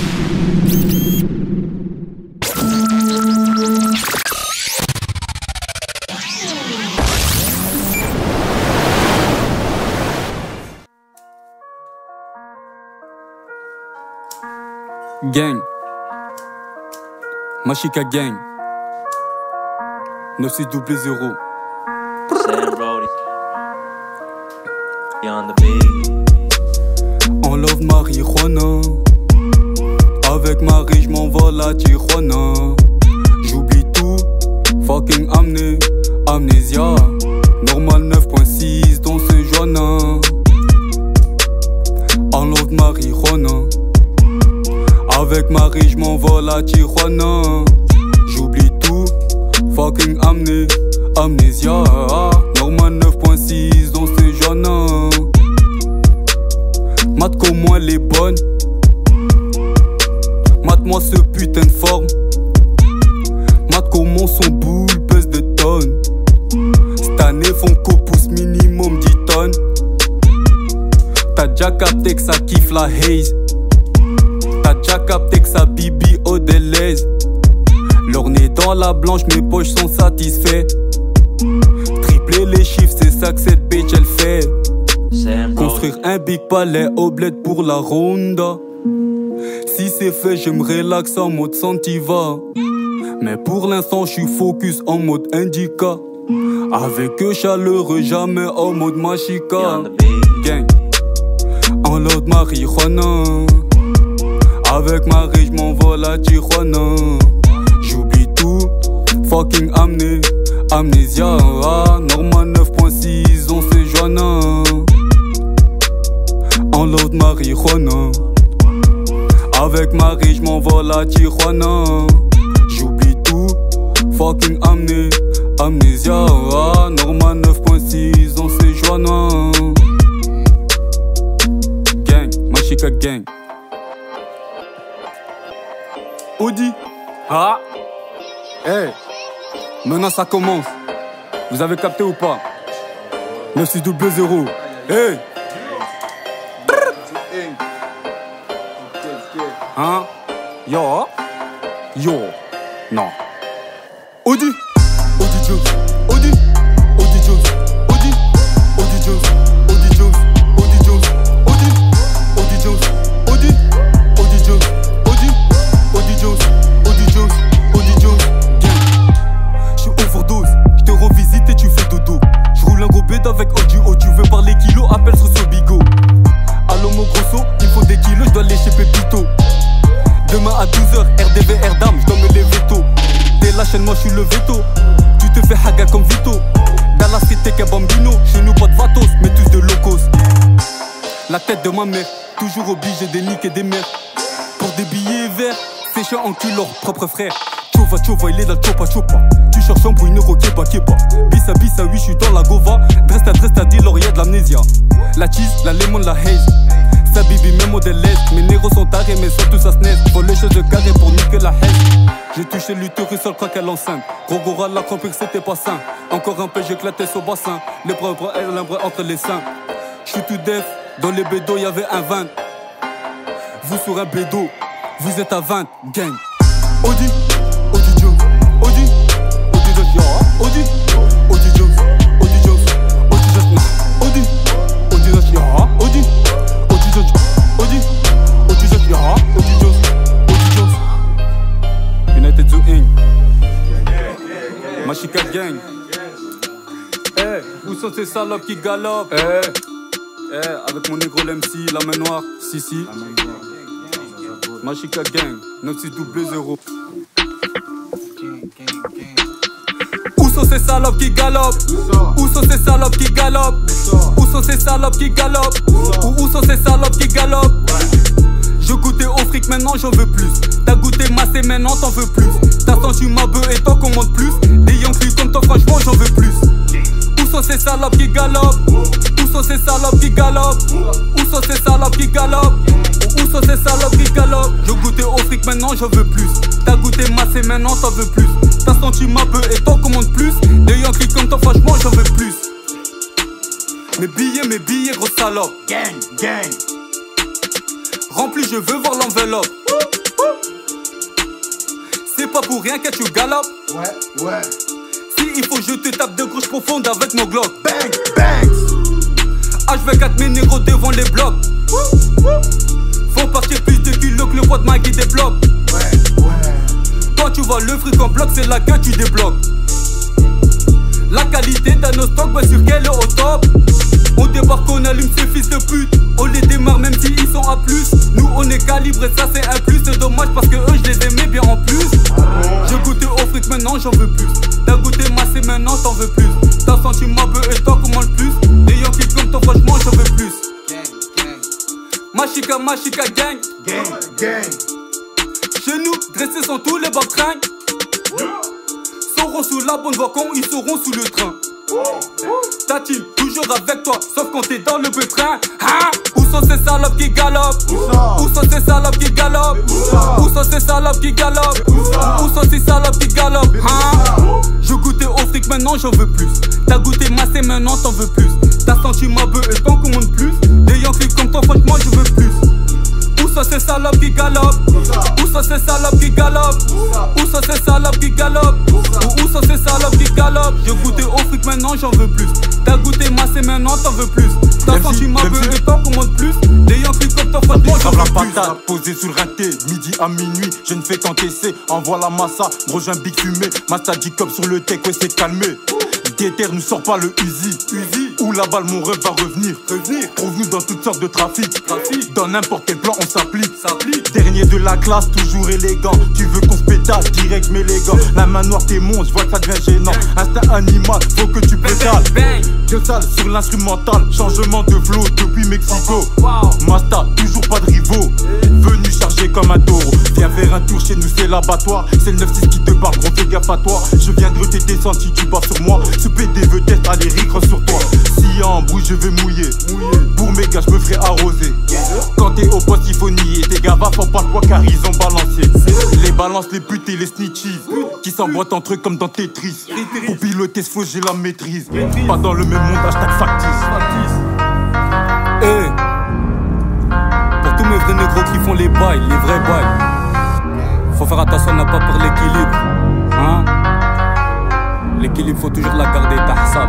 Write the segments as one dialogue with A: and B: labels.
A: Gang, Mashika Gang, 9600.
B: Sam Brody, on the beat.
A: On love marijuana. Avec Marie, j'm'envole à Tijuana. J'oublie tout, fucking amnésia. Normal 9.6 dans ce joint. On love marijuana. Avec Marie, j'm'envole à Tijuana. J'oublie tout, fucking amnésia. Normal 9.6 dans ces jeunes. Mate comment elle est bonne. Mate-moi ce putain de forme. Mate comment son boule pèse de tonnes. Cette année Fonko pousse minimum 10 tonnes. T'as déjà capté que ça kiffe la haze. T'as déjà capté que ça bibi au délaise. L'ornée dans la blanche, mes poches sont satisfaits. Tripler les chiffres, c'est ça que cette bitch elle fait. Construire un big palais au bled pour la ronda. Si c'est fait, je me relaxe en mode Santiva. Mais pour l'instant, je suis focus en mode Indica. Avec eux chaleureux, jamais en mode Mashika. Gang, en l'autre marijuana. Avec Marie, j'm'envole à Tijuana. J'oublie tout, fucking amnésia. Normal 9.6, on s'est joint. En l'autre marijuana. Avec Marie, j'm'envole à Tijuana. J'oublie tout, fucking amnésia. Normal 9.6, on s'est joint. Gang, Mashika Gang. Audi. Ah. Hey. Maintenant ça commence. Vous avez capté ou pas? 9600. Hey. Hein? Yo. Non. Audi. Audi Jones. Audi. Audi Jones. Audi. Audi Jones. Audi Jones. Audi Jones. Audi. Audi Jones. Audi. Audi Jones. Audi. Audi Jones. Audi Jones. Audi Jones. Gang. J'suis overdose. J'te rends visite et tu fais dodo. J'roule un gros bed avec audio. Tu veux parler kilos, appelle sur Bigo. Allo mon grosso, il faut des kilos, j'dois lécher Pépito. Demain à 12h, RDV, Erdam, j'dois me lever tôt. T'es la chaîne, moi j'suis le veto. Tu te fais haga comme Vito. Dans la cité qu'un bambino. Chez nous pas de vatos, mais tous de locos. La tête de ma mère, toujours obligé de niquer des mères. Pour des billets verts, c'est chiant en cul leur propre frère. Chova, il est dans le chopa. Tu cherches un pour une euro, kepa. Bisa, oui, j'suis dans la gova. Dresta, dit l'or, y'a de l'amnésia. La cheese, la lemon, la haze. Sa bibi, même modèle l'est. Mes négros sont tarés, mais sont tous à snez. Faut les choses de carré pour niquer la haze. J'ai touché l'utérus, elle croit qu'elle enceinte. Gros goral, la compris que c'était pas sain. Encore un peu, j'éclatais sur bassin. Les bras, elle l'imbre entre les seins. J'suis tout def, dans les bédos, y'avait un 20. Vous sur un bédo, vous êtes à 20, gang. Audi. Audi Jones, Audi Jones, yo, Audi Jones, Audi Jones, Audi Jones, yo, Audi Jones, yo, Audi Jones. United to Inc. Mashika Gang. Eh, où sont ces salopes qui galopent? Avec mon négro l'MC, la main noire, si. Mashika Gang, 9600. Où sont ces salopes qui galopent? Où sont ces salopes qui galopent? Où sont ces salopes qui galopent? Où sont ces salopes qui galopent? Je goûtais au fric, maintenant j'en veux plus. T'as goûté massé, maintenant t'en veux plus. T'as senti ma bœuf et t'en commandes plus. Des Yankees comme toi, franchement j'en veux plus. Où sont ces salopes qui galopent? Où sont ces salopes qui galopent? Où sont ces salopes qui galopent? Où sont ces salopes qui galopent? Je goûtais au fric, maintenant j'en veux plus. T'as goûté massé, maintenant t'en veux plus. T'as senti ma bœuf et t'en commandes plus. Des Yankees comme toi, franchement j'en veux plus. Mes billets, gros salope.
B: Gang.
A: Rempli, je veux voir l'enveloppe. pas pour rien que tu galopes.
C: Ouais, ouais.
A: Si il faut je te tape de gauche profonde avec mon Glock.
C: Bang, bang.
A: HV4 mes négros devant les blocs. Faut partir plus de kilos que le poids de ma guide débloque.
C: Ouais, ouais.
A: Quand tu vois le fric en bloc, c'est là que tu débloques. La qualité de nos stocks, bah sur qu'elle est au top. On débarque, on allume ces fils de pute. On les démarre même s'ils sont à plus. Nous on est calibré, ça c'est un plus. C'est dommage parce que eux je les aimais bien en plus. J'ai goûté au fric, maintenant j'en veux plus. T'as goûté massé, maintenant t'en veux plus. T'as senti ma beuh et toi comment le plus. Des Yankees comme toi, franchement j'en veux plus. Machika, Machika gang.
C: Gang, gang.
A: Chez nous, dressés sont tous les bacs-tringues. Seront sous la bonne voie quand ils seront sous le train. Ta team, toujours avec toi, sauf quand t'es dans le train. Hein? Où sont ces salopes qui galopent? Où sont ces salopes qui galopent? Où sont ces salopes qui galopent? Où sont ces salopes qui galopent? Hein? Je goûtais au fric, maintenant j'en veux plus. T'as goûté massé, maintenant t'en veux plus. T'as senti ma beuh et t'en commandes plus. Des Yankees comme toi, franchement je veux plus. Où sont ces salopes qui galopent? Où sont ces salopes qui galopent? Où sont ces salopes qui galopent? Où sont ces salopes qui galopent? J'ai goûté au fric, maintenant j'en veux plus. T'as goûté massé, maintenant t'en veux plus. T'as senti ma beuh et t'en commandes plus. Des Yankees comme toi, franchement j'en veux plus.
D: Patate posée sur le rinté, midi à minuit, je ne fais qu'encaisser. Envoie la massa, gros j'ai un big fumé. Massa dit cop sur le tech, ouais c'est calmé. Déter nous sort pas le Uzi. Où la balle mon rêve va revenir. Trouve-nous dans toutes sortes de trafic. Dans n'importe quel plan on s'applique. Dernier de la classe, toujours élégant. Tu veux qu'on se pétasse, direct mais les gants. La main noire t'es mon, je vois que ça devient gênant. Instinct animal, faut que tu pétales. Je sale sur l'instrumental, changement de flow depuis Mexico. Masta, toujours pas de rivaux. Venu charger comme un taureau. Viens faire un tour chez nous, c'est l'abattoir. C'est le 9-6 qui te parle, gros fais gaffe à toi. Je viendrai t'aider sans si tu bats sur moi. Ce PD veut test, allez ricre sur toi. Si y a un bruit, je vais mouiller. Pour mes gars, je me ferai arroser. Quand t'es au poste, il faut nier. Tes gars, va font pas quoi car ils ont balancier. Les balances, les putes et les snitchies qui s'emboîtent entre eux comme dans Tetris. Pour piloter ce faux, j'ai la maîtrise. Pas dans le même monde, hashtag factice.
A: Hey. Pour tous mes vrais négros qui font les bails, les vrais bails. Faut faire attention à n'a pas pour l'équilibre. Hein? L'équilibre, faut toujours la garder, Tahsal.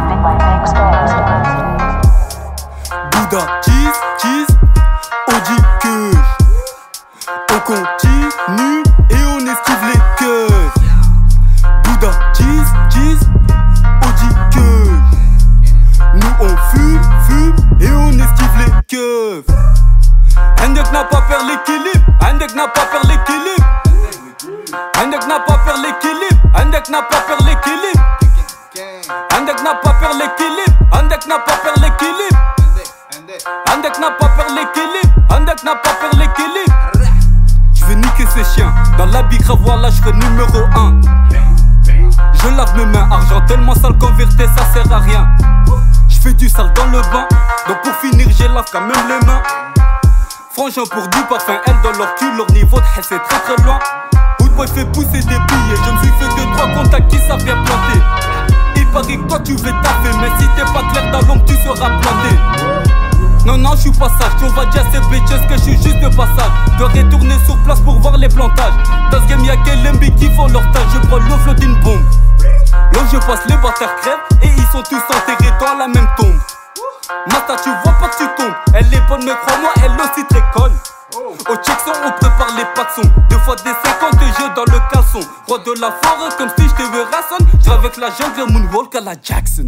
A: Bouddha, cheese, on dit que on continue et on esquive les queues. Bouddha, cheese, on dit que nous on fume et on esquive les queues. Hendek n'a pas peur l'équilibre, Hendek n'a pas peur l'équilibre. Hendek n'a pas peur l'équilibre, Hendek n'a pas peur l'équilibre. Hendek n'a pas peur l'équilibre, Hendek n'a pas peur l'équilibre. Hendek n'a pas peur l'équilibre, Hendek n'a pas peur l'équilibre. Je vais niquer ces chiens, dans la bigra voilà je serai numéro 1. Je lave mes mains, argent tellement sale qu'en vérité ça sert à rien. Je fais du sale dans le bain, donc pour finir j'ai lave quand même les mains. Frangin pour du parfum, elle dans leur cul, leur niveau de c'est très très loin. Boy fait pousser des billets, je me suis fait 2-3 contacts qui savent bien planter. Il paraît que toi tu veux taffer, mais si t'es pas clair dans l'ombre tu seras planté. Non, je suis pas sage, on va dire ces bitches que je suis juste de passage. Dois retourner sur place pour voir les plantages. Dans ce game y'a que les qui font leur tâche, je prends l'eau flot d'une bombe. Là je passe, les bâtards crèvent et ils sont tous enterrés dans la même tombe. Mata tu vois pas que tu tombes, elle est bonne mais crois-moi elle aussi très conne. Au checkson on prépare les paxons. 2 fois des 50 jeux dans le caleçon. Roi de la forêt comme si je te veux rasson. J'suis avec la jungle moonwalk à la Jackson.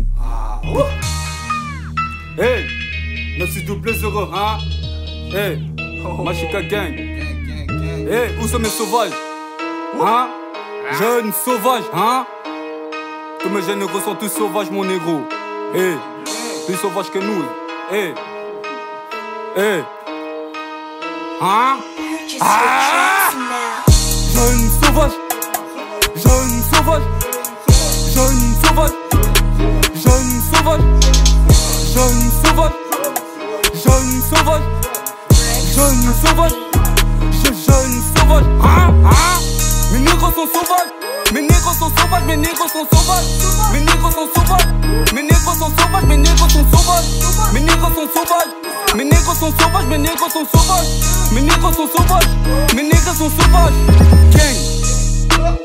A: Hey 9600 hein. Hey Machika gang. Hey où sont mes sauvages hein. Jeunes sauvages hein. Tous mes jeunes négros sont tous sauvages mon négro. Hey plus sauvages que nous. Hey hey hein? Jeune sauvage, jeune sauvage, jeune sauvage, jeune sauvage, jeune sauvage, jeune sauvage, jeune sauvage, jeune sauvage, hein? Mes négros sont sauvages, mes négros sont sauvages, mes négros sont sauvages, mes négros sont sauvages, mes négros sont sauvages, mes négros sont sauvages, mes négros sont sauvages. Mes négros sont sauvages, mes négros sont sauvages. Mes négros sont sauvages, mes négros sont sauvages. Gang.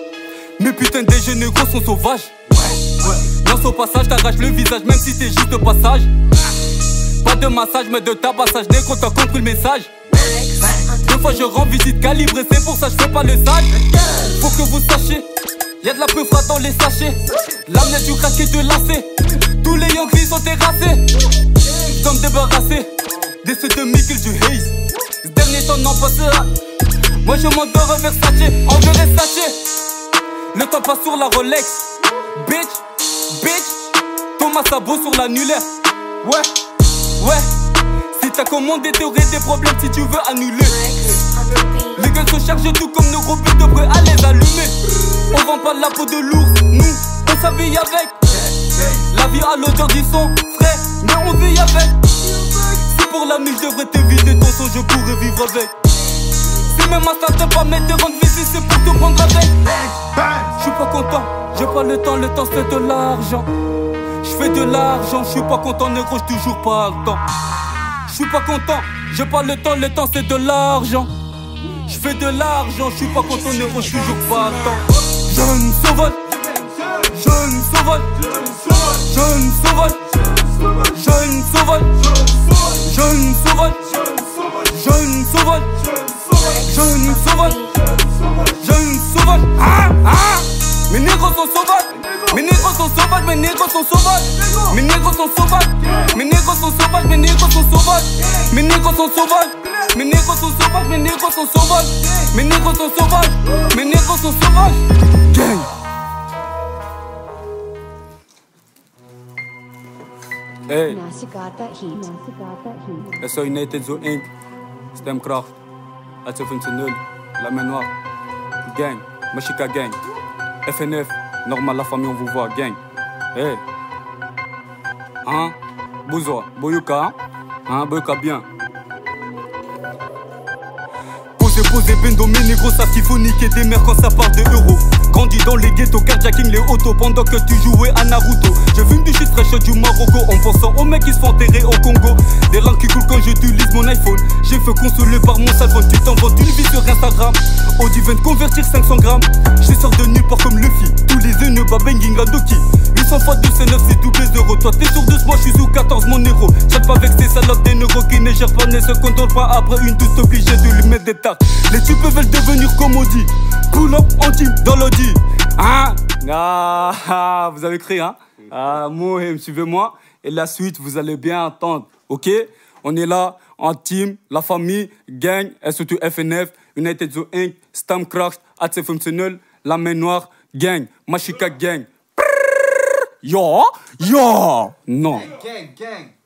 D: négros sont sauvages. Lance au passage, t'arraches le visage même si t'es juste de passage. Pas de massage mais de tabassage, négro t'as compris le message. Deux fois je rends visite calibrée, c'est pour ça je fais pas le sage. Faut que vous sachiez, y'a de la peu froide dans les sachets. L'âme du crack et de lacet. Tous les Yankees sont terrassés. Sommes débarrassés des ceux de Michael du Haze. Ce dernier temps n'en passera. Moi je m'endors Versace, en Versace. Le temps passe sur la Rolex. Bitch, Thomas Sabot sur l'annulaire. Ouais, si t'as commandé t'aurais des problèmes si tu veux annuler. Les gueules se chargent tout comme nos gros buts de prêt à les allumer. On vend pas la peau de l'ours, nous on s'habille avec. La vie a l'odeur du sang frais, mais on vit avec. Si pour la nuit je devrais t'éviter ton son, je pourrais vivre avec. Si même ma star t'aime pas mais te rendre visite, c'est pour te prendre avec. Je suis pas content, j'ai pas le temps c'est de l'argent. Je fais de l'argent, je suis pas content négro, j'ai toujours pas le temps. Je suis pas content, j'ai pas le temps c'est de l'argent. Je fais de l'argent, je suis pas content négro, j'ai toujours pas le temps. Jeune sauvage, jeune sauvage, jeune sauvage, jeune sauvage, jeune sauvage, jeune sauvage, jeune sauvage, jeune sauvage. Mes négros sont sauvages, mes négros sont sauvages, mes négros sont sauvages, mes négros sont sauvages, mes négros sont sauvages, mes négros sont sauvages, mes négros sont sauvages, mes négros sont sauvages, mes négros sont sauvages, mes négros sont sauvages, mes négros sont sauvages. Gang. Hey,
E: Nasty got that heat.
D: SO United Zo Inc. Stemkracht, AT25, La Main Noire, Gang, Mashika Gang, FNF, normal la famille on vous voit, gang. Hey, hein, Bouzoa, Boyuka, hein, Boyuka bien. Posé, bendo, mes négros savent qu'il faut niquer des mères quand ça part de euros. Grandi dans les ghettos, carjacking les autos pendant que tu jouais à Naruto. Je fume du shit fraîche du Marocco en pensant aux mecs qui se font enterrer au Congo. Des langues qui coulent quand j'utilise mon iPhone. J'ai fait consoler par mon salphone. Tu t'envoies une vie sur Instagram. Audi vient de convertir 500 grammes. Je sors de nulle part comme Luffy. Tous les œufs bas banging à Doki. 800 fois de C9 c'est doublé d'euros. Toi t'es sur 12 mois, je suis sous 14 mon héros. J'aime pas avec ces salopes des neuros qui ne gèrent pas, ne se contrôlent pas. Après une toute obligée de lui mettre des tartes. Les types veulent devenir comme Audi. Pull up en team dans l'Audi. Hein? Ah, vous avez crié, hein? Ah, Mohem, suivez-moi. Et la suite, vous allez bien entendre. Ok? On est là, en team, la famille, gang, SO2 FNF, United Zo Inc., Stamkracht, AT25, La Main Noire, gang, Mashika gang. Yo! Non.
C: Gang.